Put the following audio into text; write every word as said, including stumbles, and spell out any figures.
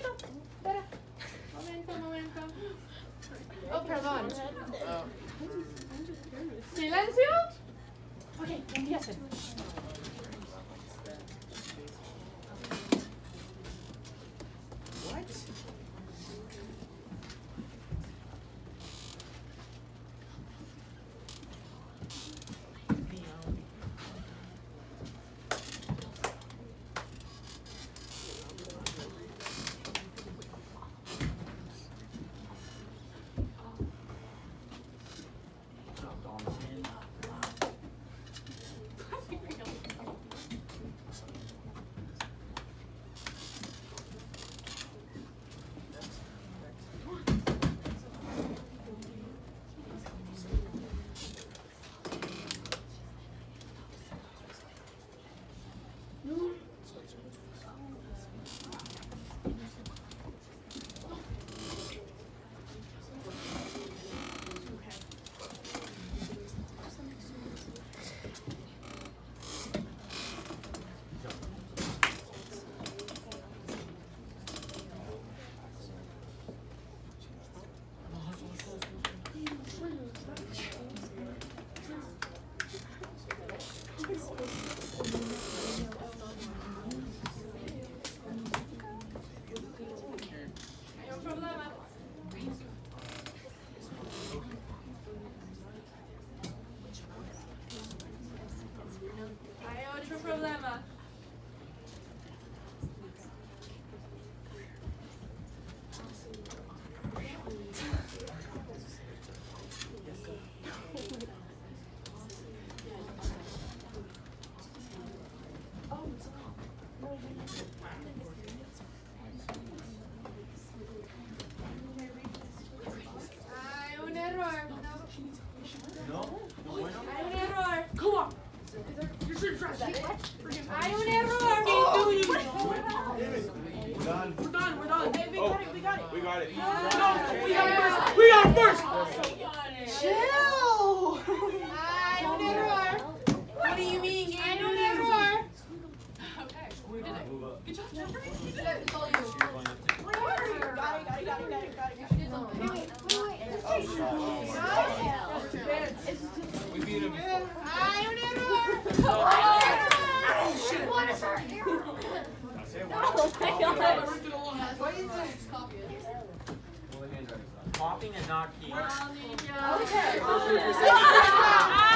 espera. Momento, momento. Oh, perdón. ¿Silencio? Ok, empiecen. What? Problema. Hay un error. No? No bueno? Hay un error. Come on. You should trust that. Hay un error. We're done. We're done. We're done. Hey, we Oh. got it. We got it. We got it. No, we got it first. We got it first. Chill. Hay un error. What do you mean? Hay un error. Okay. We did it. Good job, Jeffrey. It's all you. Got it. Got it. Got it. Got it. Got it. We beat him before. Hay un error. What is her error? I say Oh what? my God. Copying and not keying. Okay.